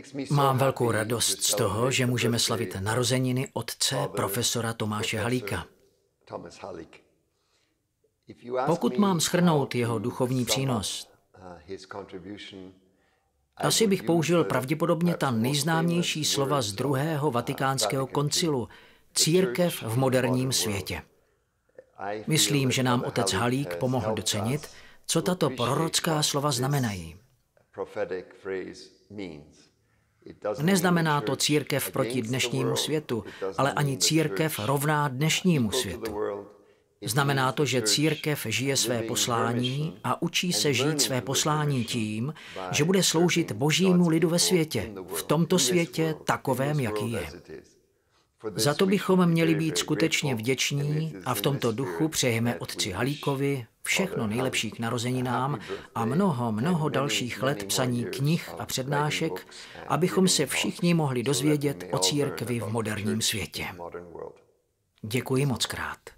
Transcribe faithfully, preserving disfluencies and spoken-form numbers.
Mám velkou radost z toho, že můžeme slavit narozeniny otce profesora Tomáše Halíka. Pokud mám shrnout jeho duchovní přínos, asi bych použil pravděpodobně ta nejznámější slova z druhého vatikánského koncilu, církev v moderním světě. Myslím, že nám otec Halík pomohl docenit, co tato prorocká slova znamenají. Neznamená to církev proti dnešnímu světu, ale ani církev rovná dnešnímu světu. Znamená to, že církev žije své poslání a učí se žít své poslání tím, že bude sloužit božímu lidu ve světě, v tomto světě takovém, jaký je. Za to bychom měli být skutečně vděční a v tomto duchu přejeme otci Halíkovi všechno nejlepší k narozeninám a mnoho, mnoho dalších let psaní knih a přednášek, abychom se všichni mohli dozvědět o církvi v moderním světě. Děkuji moc krát.